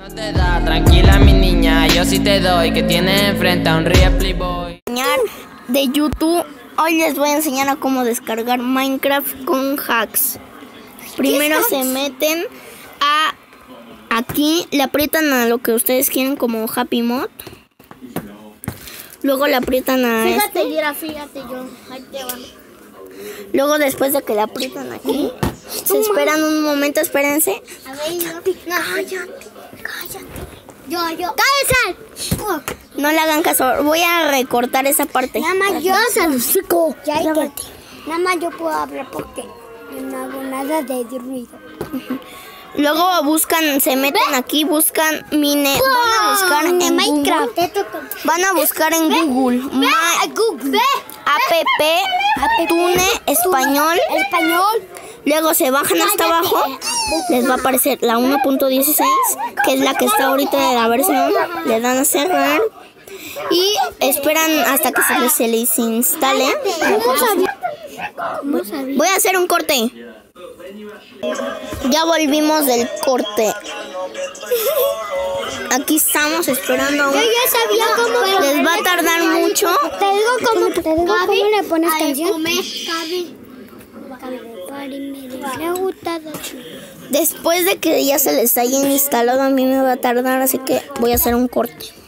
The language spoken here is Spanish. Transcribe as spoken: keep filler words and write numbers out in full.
No te da, tranquila mi niña, yo sí te doy, que tienes enfrente a un Ripley Boy. De YouTube, hoy les voy a enseñar a cómo descargar Minecraft con hacks. Primero se meten a aquí, le aprietan a lo que ustedes quieren como Happy Mod. Luego le aprietan a Fíjate, este. mira, fíjate yo. Ahí te va. Luego después de que le aprietan aquí, se esperan un momento, espérense. A ver, yo. No, cállate, cállate. Yo, yo. ¡Cállate! No le hagan caso, voy a recortar esa parte. Nada más yo. Salucico. Ya hay que. Nada más yo puedo hablar porque yo no hago nada de ruido. Luego buscan, se meten aquí, buscan mine, van a buscar en Minecraft. Google, van a buscar en Google, Ma- Google. app Tune español. Español. Luego se bajan hasta abajo, les va a aparecer la uno punto dieciséis, que es la que está ahorita de la versión. Le dan a cerrar y esperan hasta que se les, se les instale. Voy a hacer un corte. Ya volvimos del corte. Aquí estamos esperando aún. Yo ya sabía cómo. Les va a tardar mucho. Te digo cómo, te digo cómo le pones canción. Después de que ya se les haya instalado, a mí me va a tardar, así que voy a hacer un corte.